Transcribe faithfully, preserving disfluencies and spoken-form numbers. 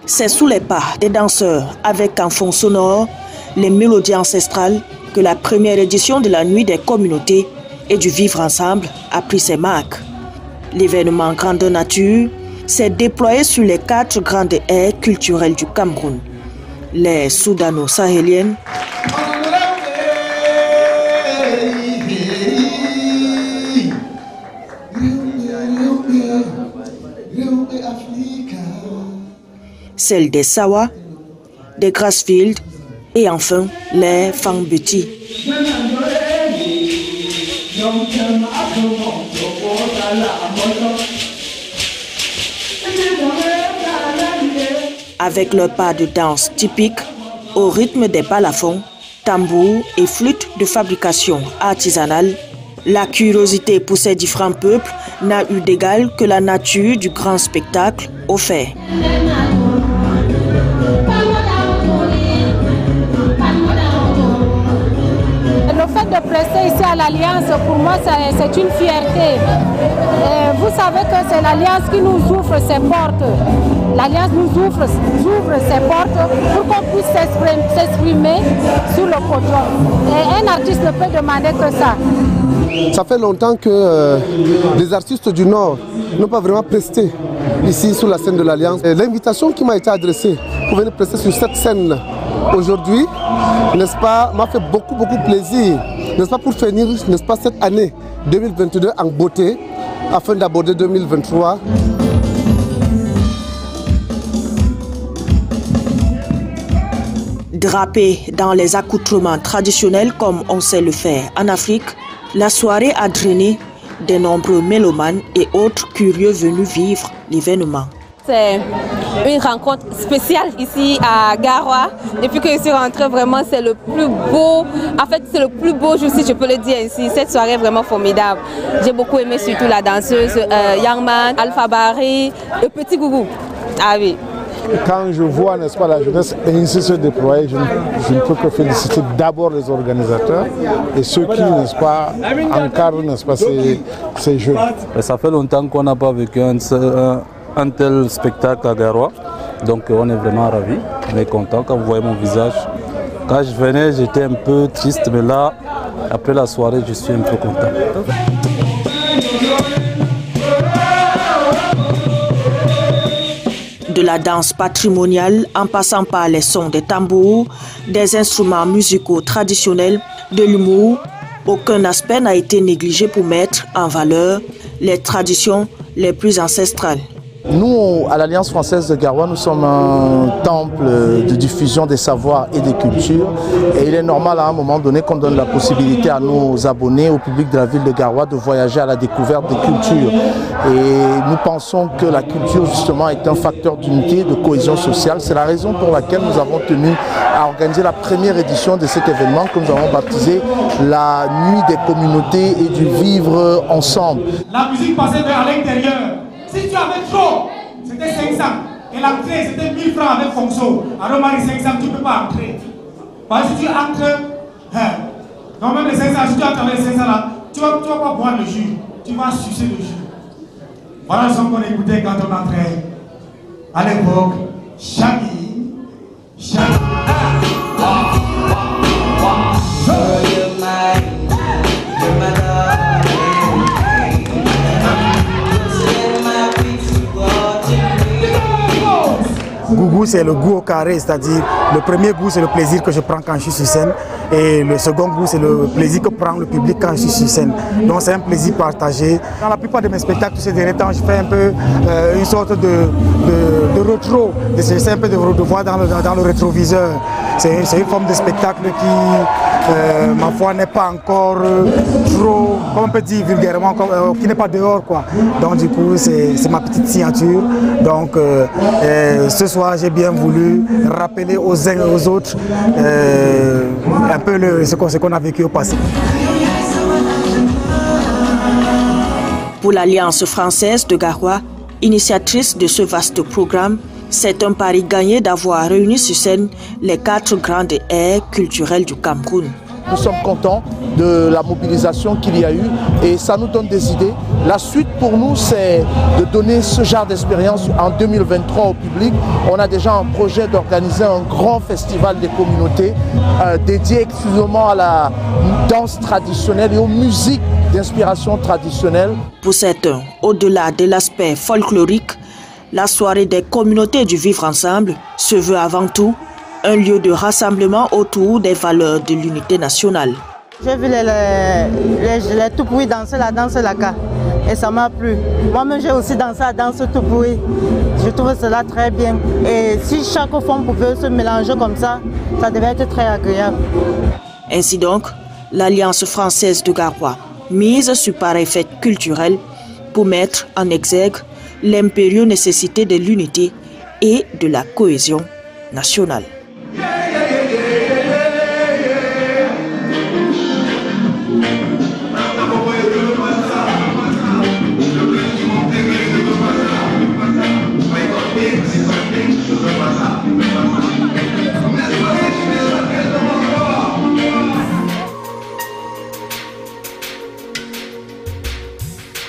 C'est sous les pas des danseurs avec un fond sonore, les mélodies ancestrales, que la première édition de la Nuit des communautés et du vivre ensemble a pris ses marques. L'événement grandeur nature s'est déployé sur les quatre grandes aires culturelles du Cameroun. Les soudano-sahéliennes, celles des Sawa, des Grassfield et enfin les Fangbuti. Avec leur pas de danse typique, au rythme des balafons, tambours et flûtes de fabrication artisanale, la curiosité pour ces différents peuples n'a eu d'égal que la nature du grand spectacle offert. Le fait de prester ici à l'Alliance, pour moi, c'est une fierté. Et vous savez que c'est l'Alliance qui nous ouvre ses portes. L'Alliance nous ouvre, ouvre ses portes pour qu'on puisse s'exprimer sur le podium. Et un artiste ne peut demander que ça. Ça fait longtemps que euh, les artistes du Nord n'ont pas vraiment presté ici sur la scène de l'Alliance. L'invitation qui m'a été adressée pour venir prester sur cette scène aujourd'hui, n'est-ce pas, m'a fait beaucoup beaucoup plaisir, n'est-ce pas, pour finir, n'est-ce pas, cette année deux mille vingt-deux en beauté, afin d'aborder deux mille vingt-trois. Drapée dans les accoutrements traditionnels comme on sait le faire en Afrique, la soirée a drainé de nombreux mélomanes et autres curieux venus vivre l'événement. C'est une rencontre spéciale ici à Garoua. Depuis que je suis rentrée, vraiment c'est le plus beau, en fait c'est le plus beau jour si je peux le dire ici. Cette soirée est vraiment formidable. J'ai beaucoup aimé surtout la danseuse euh, Youngman, Alpha Barry, le petit Gougou. Ah oui. Quand je vois, n'est-ce pas, la jeunesse ainsi se déployer, je, je ne peux que féliciter d'abord les organisateurs et ceux qui, n'est-ce pas, encadrent, n'est-ce pas, ces, ces jeux. Ça fait longtemps qu'on n'a pas vécu un, un, un tel spectacle à Garoua, donc on est vraiment ravis, on est contents. Quand vous voyez mon visage, quand je venais, j'étais un peu triste, mais là, après la soirée, je suis un peu content. De la danse patrimoniale en passant par les sons des tambours, des instruments musicaux traditionnels, de l'humour, aucun aspect n'a été négligé pour mettre en valeur les traditions les plus ancestrales. Nous, à l'Alliance française de Garoua, nous sommes un temple de diffusion des savoirs et des cultures. Et il est normal à un moment donné qu'on donne la possibilité à nos abonnés, au public de la ville de Garoua, de voyager à la découverte des cultures. Et nous pensons que la culture, justement, est un facteur d'unité, de cohésion sociale. C'est la raison pour laquelle nous avons tenu à organiser la première édition de cet événement que nous avons baptisé la Nuit des communautés et du vivre ensemble. La musique passait vers l'intérieur. Si tu avais trop, c'était cinq cents. Et l'entrée, c'était mille francs avec fonction. Alors, Marie, cinq cents, tu ne peux pas entrer. Parce que si tu entres, hein, non, même les cinq cents, si tu entres avec les cinq cents là, tu ne vas, vas pas boire le jus. Tu vas sucer le jus. Voilà le son qu'on écoutait quand on entrait. À l'époque, Shaggy, Shaggy. Gougou, c'est le goût au carré, c'est-à-dire le premier goût, c'est le plaisir que je prends quand je suis sur scène, et le second goût, c'est le plaisir que prend le public quand je suis sur scène. Donc c'est un plaisir partagé. Dans la plupart de mes spectacles, ces derniers temps, je fais un peu euh, une sorte de, de, de rétro, j'essaie un peu de, de voir dans le, dans le rétroviseur. C'est une forme de spectacle qui, euh, ma foi, n'est pas encore euh, trop, comme on peut dire vulgairement, comme, euh, qui n'est pas dehors, quoi. Donc du coup, c'est ma petite signature. Donc euh, euh, ce soir, j'ai bien voulu rappeler aux uns et aux autres euh, un peu le, ce qu'on a vécu au passé. Pour l'Alliance française de Garoua, initiatrice de ce vaste programme, c'est un pari gagné d'avoir réuni sur scène les quatre grandes aires culturelles du Cameroun. nous sommes contents de la mobilisation qu'il y a eu et ça nous donne des idées. La suite pour nous, c'est de donner ce genre d'expérience en deux mille vingt-trois au public. On a déjà un projet d'organiser un grand festival des communautés euh, dédié exclusivement à la danse traditionnelle et aux musiques d'inspiration traditionnelle. Pour certains, au-delà de l'aspect folklorique, la soirée des communautés du vivre ensemble se veut avant tout un lieu de rassemblement autour des valeurs de l'unité nationale. J'ai vu les, les, les, les Tupouis danser la danse Laka et ça m'a plu. Moi-même j'ai aussi dansé la danse Tupouis. Je trouve cela très bien. Et si chaque femme pouvait se mélanger comme ça, ça devait être très agréable. Ainsi donc, l'Alliance française de Garoua mise sur pareille fête culturelle pour mettre en exergue l'impérieuse nécessité de l'unité et de la cohésion nationale. Thank you.